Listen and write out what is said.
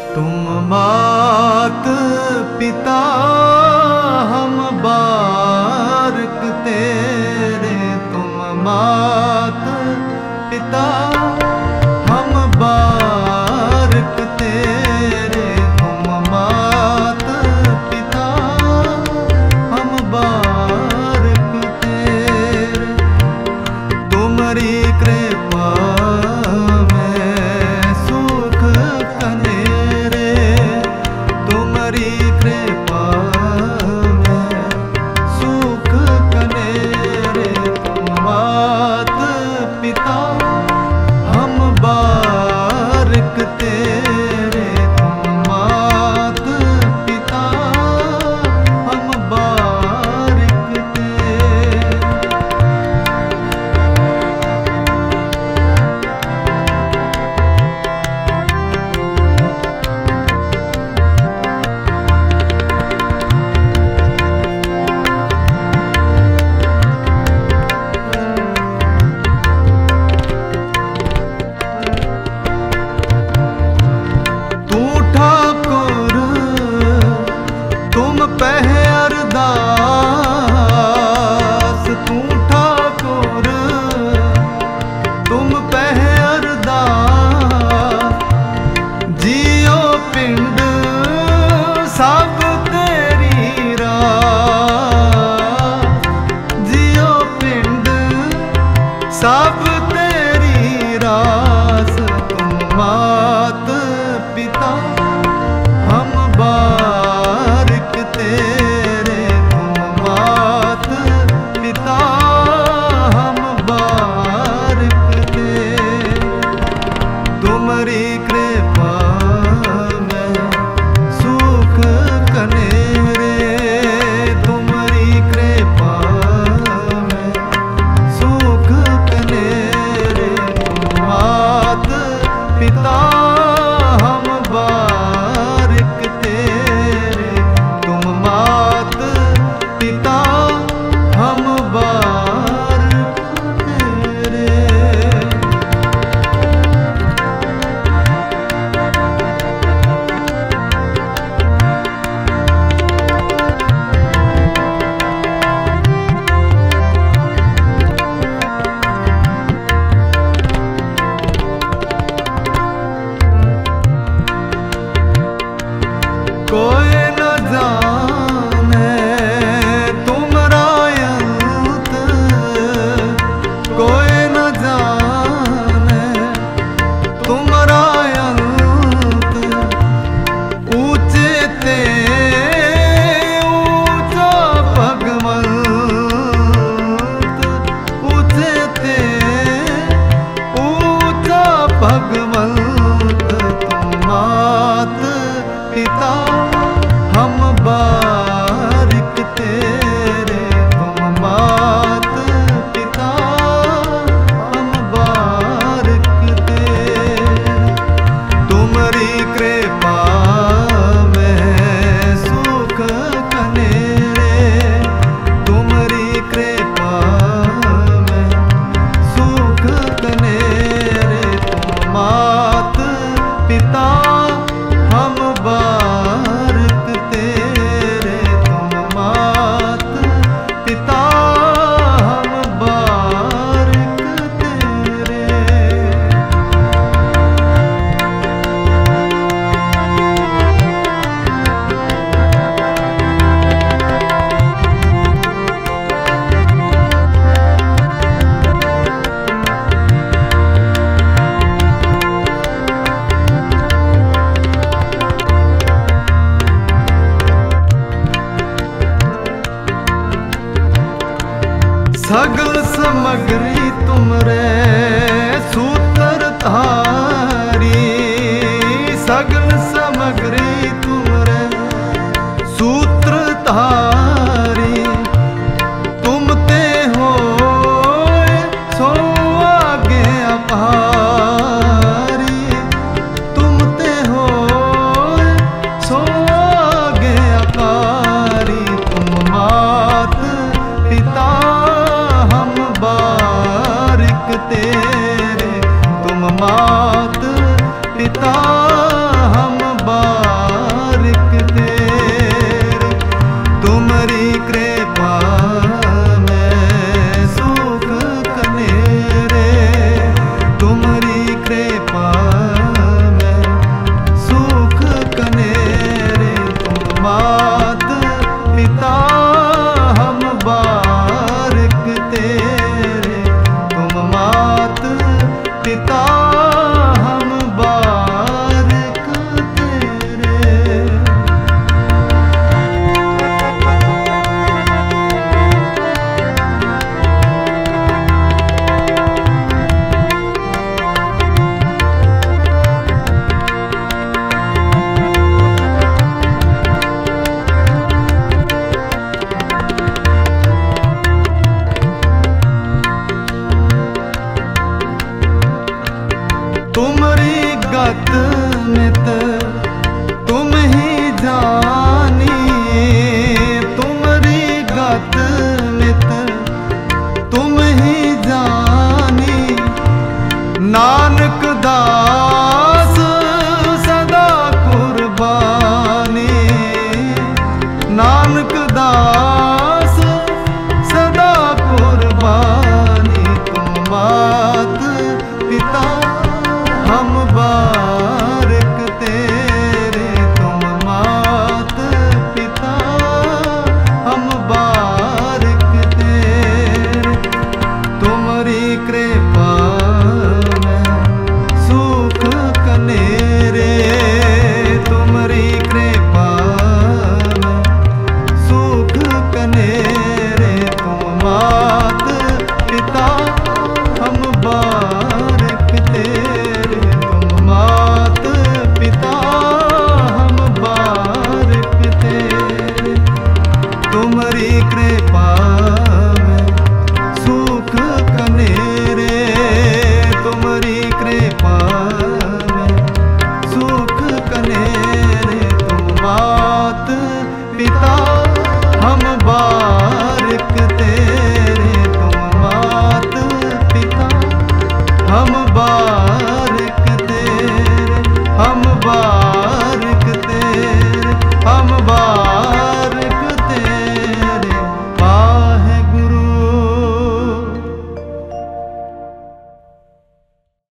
तुम मात पिता हम बारक तेरे, तुम मात पिता हम बारक तेरे, तुम मात पिता हम बारक तेरे। तुम्हारी कृपा में सुख कनेरे, तुम्हारी कृपा में सुख कनेरे। तुम मात पिता हम बारक तेरे, तुम मात पिता हम बारक तेरे। सब तेरी रास, तुम मात पिता हम बारक तेरे, तुम मात पिता हम बारक तेरे। तुम्हारी कृपा में सुख कनेरे, तुम्हारी कृपा में सुख कनेरे। तुम मात पिता हम बारक तेरे, तुम मात पिता हम बारक तेरे। गत मित तुम ही जानी, तुम्हारी गत मित तुम ही जानी। नानक दास सदा कुर्बानी, नानक दास सदा कुर्बानी। तुम मात पिता हम बारिक तेरे, तुम मात पिता हम बारिक तेरे। तुम्हारी कृपा में सुख कनेरे, तुम्हारी कृपा में सुख कनेरे। तुम मात पिता हम बारिक तेरे, तुम मात पिता हम बारिक तेरे। तुम्हारी कृपा में सुख कनेरे, तुम्हारी कृपा में सुख कनेरे। तुम मात पिता